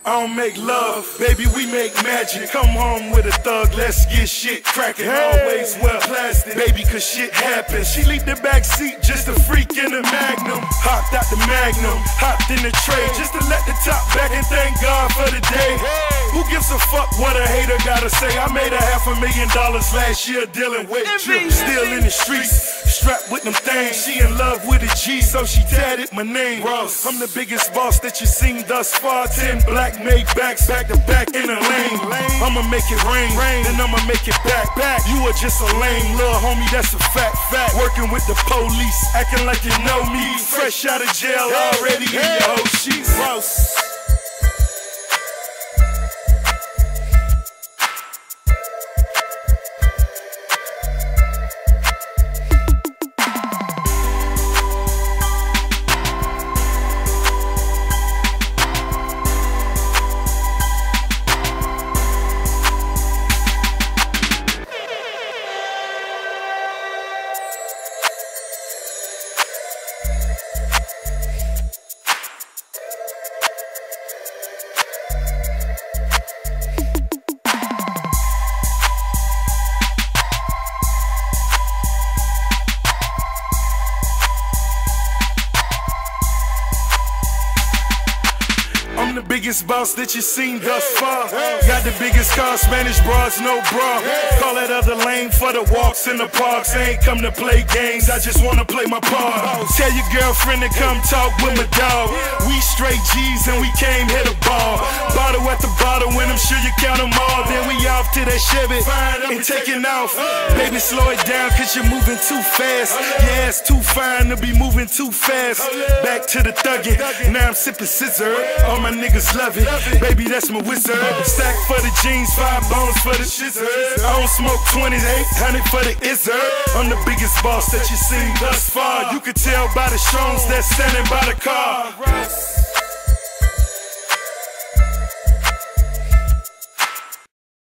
I don't make love, baby, we make magic. Come home with a thug, let's get shit crackin'. Always wear plastic, baby, cause shit happens. She leave the back seat, just a freak in the Magnum. Hopped out the Magnum, hopped in the tray, just to let the top back and thank God for the day. Who gives a fuck what a hater gotta say? I made $500,000 last year dealing with drip. Still in the streets, strapped with them things. She in love with a G, so she tatted my name. Ross, I'm the biggest boss that you seen thus far. 10 black Maybachs back to back in a lane. I'ma make it rain, then I'ma make it back. You are just a lame little homie, that's a fact. Working with the police, acting like you know me. Fresh out of jail, already in your whole sheets. Ross. I'm the biggest boss that you seen thus far. Got the biggest car, Spanish bras, no bra. Call that other lane for the walks in the parks. I ain't come to play games, I just wanna play my part. Tell your girlfriend to come talk with my dog. We straight G's and we came hit a ball. Bottle at the bottle, when I'm sure you count them all. Then we off to that Chevy and taking off. Baby, slow it down cause you're moving too fast. Your ass too fine to be moving too fast. Back to the thuggin', now I'm sipping scissor. All my niggas love it, baby, that's my wizard. Stack for the jeans, 5 bones for the shizzard. I don't smoke 20s, 800 for the izzard. I'm the biggest boss that you seen thus far. You can tell by the Shrooms that's standing by the car.